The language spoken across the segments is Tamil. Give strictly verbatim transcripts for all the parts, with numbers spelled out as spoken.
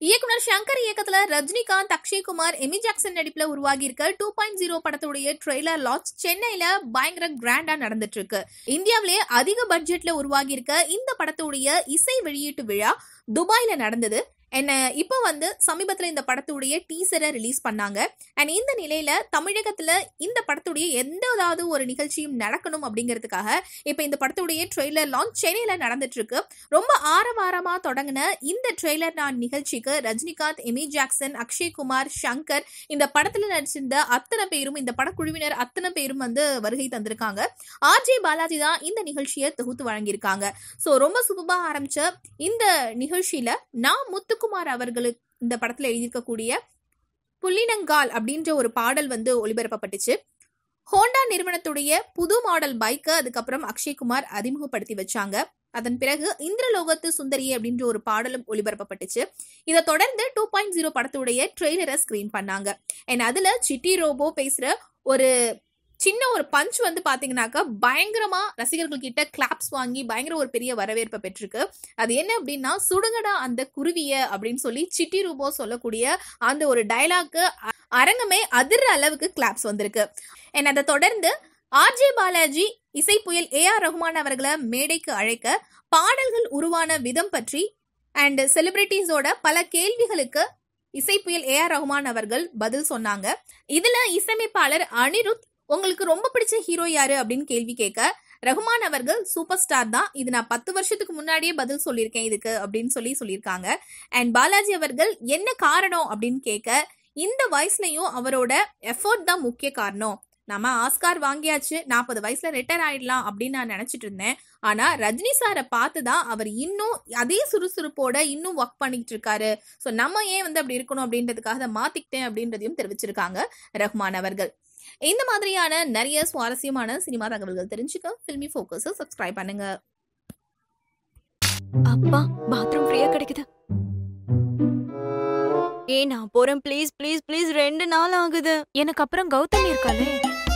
இயக்குனர் சங்கர் இயக்கத்துல ரஜினிகாந்த், அக்ஷய்குமார், எமி ஜாக்சன் நடிப்புல உருவாகி இருக்க டூ பாயிண்ட் ஜீரோ படத்துடைய ட்ரெய்லர் லான்ச் சென்னையில பயங்கர கிராண்டா நடந்துட்டு இருக்கு. இந்தியாவிலே அதிக பட்ஜெட்ல உருவாகி இருக்க இந்த படத்துடைய இசை வெளியீட்டு விழா துபாயில நடந்தது. என்ன இப்போ வந்து சமீபத்துல இந்த படத்துடைய டீசரை ரிலீஸ் பண்ணாங்க. அண்ட் இந்த நிலையில தமிழகத்துல இந்த படத்துடைய எந்ததாவது ஒரு நிகழ்ச்சியும் நடக்கணும் அப்படிங்கிறதுக்காக இப்ப இந்த படத்துடைய ட்ரெய்லர் லான்ச் சென்னையில நடந்துட்டு இருக்கு. ரொம்ப ஆரவாரமா தொடங்கின இந்த ட்ரெய்லர் லான்ச் நிகழ்ச்சிக்கு ரஜினிகாந்த், எமி ஜாக்சன், அக்ஷய்குமார், சங்கர், இந்த படத்துல நடிச்சிருந்த அத்தனை பேரும், இந்த படக்குழுவினர் அத்தனை பேரும் வந்து வருகை தந்திருக்காங்க. ஆர் ஜே பாலாஜி தான் இந்த நிகழ்ச்சியை தொகுத்து வழங்கியிருக்காங்க. சோ ரொம்ப சுபமா ஆரம்பிச்ச இந்த நிகழ்ச்சியில நான் முத்து குமார் அவர்களுக்கு இந்த படத்துல எழுதியிருக்கக்கூடிய புள்ளினங்கால் அப்படின்ற ஒரு பாடல் வந்து ஒளிபரப்பப்பட்டுச்சு. ஹோண்டா நிறுவனத்துடைய புது மாடல் பைக்கை அதுக்கப்புறம் அக்ஷய்குமார் அறிமுகப்படுத்தி வச்சாங்க. அதன் பிறகு இந்திரலோகத்து சுந்தரி அப்படின்ற ஒரு பாடலும் ஒளிபரப்பப்பட்டுச்சு. இதை தொடர்ந்து டூ பாயிண்ட் ஜீரோ படத்துடைய ட்ரெய்லரை ஸ்கிரீன் பண்ணாங்க. அண்ட் அதுல சிட்டி ரோபோ பேசுற ஒரு சின்ன ஒரு பஞ்ச் வந்து பாத்தீங்கன்னாக்கா பயங்கரமா ரசிகர்கள் கிட்ட கிளாப்ஸ் வாங்கி பயங்கர ஒரு பெரிய வரவேற்பை பெற்றிருக்கு. அது என்ன அப்படின்னா, சுடுங்கடா அந்த குருவிய அப்படின்னு சொல்லி சிட்டி ரூபோ சொல்லக்கூடிய அந்த ஒரு டயலாக்கு அரங்கமே அதிர்ற அளவுக்கு கிளாப்ஸ் வந்திருக்கு. அண்ட் அதை தொடர்ந்து ஆர் ஜே பாலாஜி இசை புயல் ஏ ஆர் ரஹ்மான் அவர்களை மேடைக்கு அழைக்க பாடல்கள் உருவான விதம் பற்றி அண்ட் செலிபிரிட்டிஸோட பல கேள்விகளுக்கு இசை புயல் ஏ ஆர் ரஹ்மான் அவர்கள் பதில் சொன்னாங்க. இதுல இசையமைப்பாளர் அனிருத் உங்களுக்கு ரொம்ப பிடிச்ச ஹீரோ யாரு அப்படின்னு கேள்வி கேட்க ரஹ்மான் அவர்கள் சூப்பர் ஸ்டார் தான், இது நான் பத்து வருஷத்துக்கு முன்னாடியே பதில் சொல்லியிருக்கேன் இதுக்கு அப்படின்னு சொல்லி சொல்லியிருக்காங்க. அண்ட் பாலாஜி அவர்கள் என்ன காரணம் அப்படின்னு கேட்க, இந்த வயசுலயும் அவரோட எஃபோர்ட் தான் முக்கிய காரணம். நம்ம ஆஸ்கார் வாங்கியாச்சு, நாற்பது வயசுல ரிட்டையர் ஆயிடலாம் அப்படின்னு நான் நினைச்சிட்டு இருந்தேன். ஆனா ரஜினி சாரை பார்த்துதான் அவர் இன்னும் அதே சுறுசுறுப்போட இன்னும் ஒர்க் பண்ணிட்டு இருக்காரு. சோ நம்ம ஏன் வந்து அப்படி இருக்கணும் அப்படின்றதுக்காக அதை மாத்திக்கிட்டேன் அப்படின்றதையும் தெரிவிச்சிருக்காங்க ரஹ்மான் அவர்கள். இந்த மாதிரியான நிறைய சுவாரஸ்யமான சினிமா தகவல்கள் தெரிஞ்சுக்க ஃபில்மி ஃபோக்கஸ் சப்ஸ்கிரைப் பண்ணுங்க. அப்பா பாத்ரூம் ஃப்ரீயா கிடைக்குது. ஏ நான் போறேன், ப்ளீஸ் ப்ளீஸ் ப்ளீஸ். ரெண்டு நாள் ஆகுது. எனக்கு அப்புறம் கௌதமி இருக்காளே.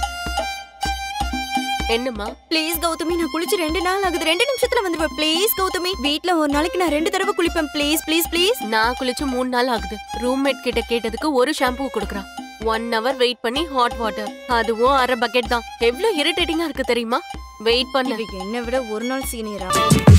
என்னம்மா? ப்ளீஸ் கௌதமி, நான் குளிச்சு ரெண்டு நாள் ஆகுது. ரெண்டு நிமிஷத்துல வந்துருவேன். ப்ளீஸ் கௌதமி, வீட்ல ஒரு நாளைக்கு நான் ரெண்டு தடவை குளிப்பேன். Please please please. நான் குளிச்சு மூணு நாள் ஆகுது. ரூம்மேட் கிட்ட கேட்டதுக்கு ஒரு ஷாம்பு கொடுக்குறான். ஒன் ஹவர் வெயிட் பண்ணி ஹாட் வாட்டர், அதுவும் அரை பக்கெட் தான். எவ்வளவு இரிட்டேட்டிங்கா இருக்கு தெரியுமா? வெயிட் பண்ண. என்னை விட ஒரு நாள் சீனியரா?